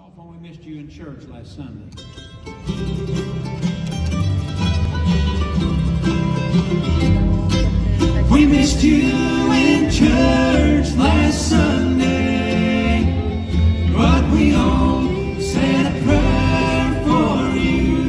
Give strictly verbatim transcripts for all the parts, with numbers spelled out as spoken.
off when we missed you in church last Sunday. We missed you in church last Sunday, but we all said a prayer for you.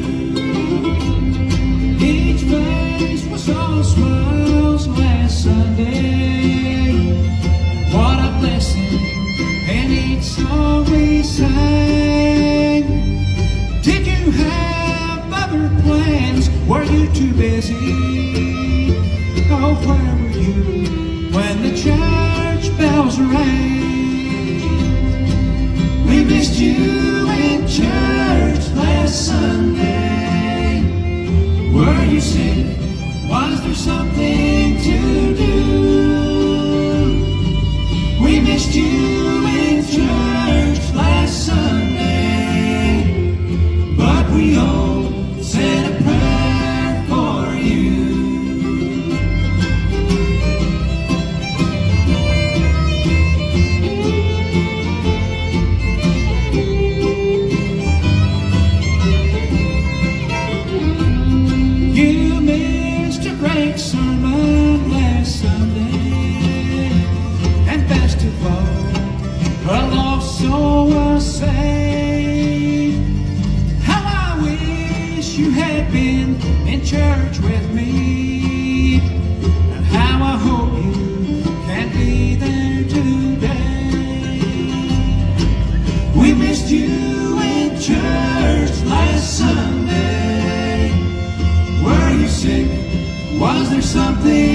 Each face was all smiles last Sunday. What a blessing in each song we sang. Did you have other plans? Were you too busy? Oh, where were you when the church bells rang? We missed you in church last Sunday. Were you sick? Was there something to do? We missed you in church last Sunday, but we all said a prayer for you. You missed a great sermon last Sunday, and best of all, a lost soul was saved. How I wish you had been in church with me, and how I hope you can be there today. We missed you in church last Sunday. Were you sick? Was there something